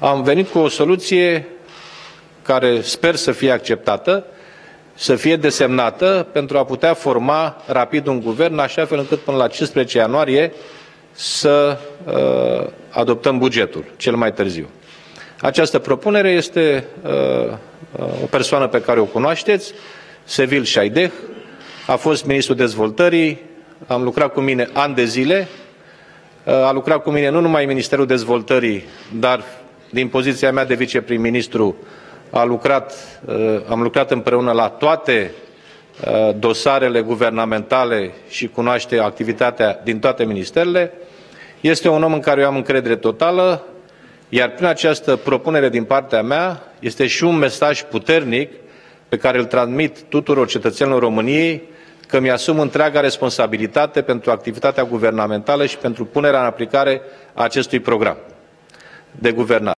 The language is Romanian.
am venit cu o soluție care sper să fie acceptată, să fie desemnată pentru a putea forma rapid un guvern, așa fel încât până la 15 ianuarie să adoptăm bugetul, cel mai târziu. Această propunere este o persoană pe care o cunoașteți, Sevil Șaideh, a fost ministrul dezvoltării, am lucrat cu mine ani de zile, a lucrat cu mine nu numai în Ministerul Dezvoltării, dar din poziția mea de viceprim-ministru am lucrat împreună la toate dosarele guvernamentale și cunoaște activitatea din toate ministerele. Este un om în care eu am încredere totală, iar prin această propunere din partea mea este și un mesaj puternic pe care îl transmit tuturor cetățenilor României, că mi-asum întreaga responsabilitate pentru activitatea guvernamentală și pentru punerea în aplicare a acestui program de guvernare.